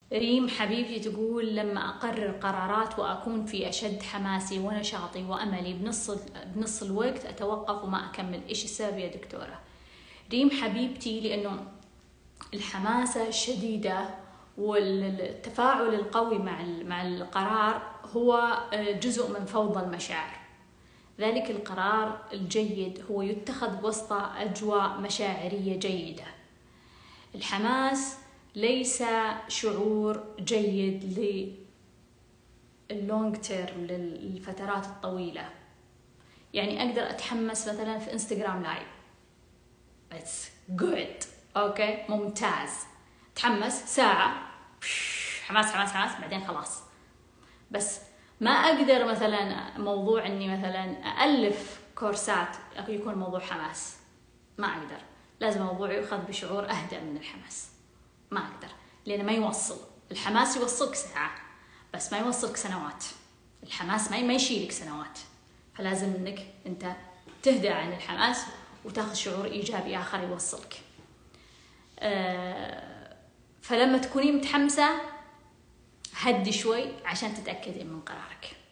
ريم حبيبتي تقول لما أقرر قرارات وأكون في أشد حماسي ونشاطي وأملي بنص الوقت أتوقف وما أكمل. إيش السبب يا دكتورة؟ ريم حبيبتي لأنه الحماسة الشديدة والتفاعل القوي مع القرار هو جزء من فوضى المشاعر. ذلك القرار الجيد هو يتخذ وسط أجواء مشاعرية جيدة. الحماس ليس شعور جيد لللونج تيرم، للفترات الطويلة. يعني أقدر أتحمس مثلا في انستغرام لايف، it's good، أوكي ممتاز، تحمس ساعة حماس حماس حماس بعدين خلاص. بس ما أقدر مثلا موضوع أني مثلا أألف كورسات يكون موضوع حماس، ما أقدر. لازم موضوع يؤخذ بشعور أهدأ من الحماس، ما أقدر، لأنه ما يوصل. الحماس يوصلك ساعة بس ما يوصلك سنوات. الحماس ما يشيلك سنوات، فلازم أنك أنت تهدأ عن الحماس وتاخذ شعور إيجابي آخر يوصلك. فلما تكوني متحمسة هدي شوي عشان تتأكدي من قرارك.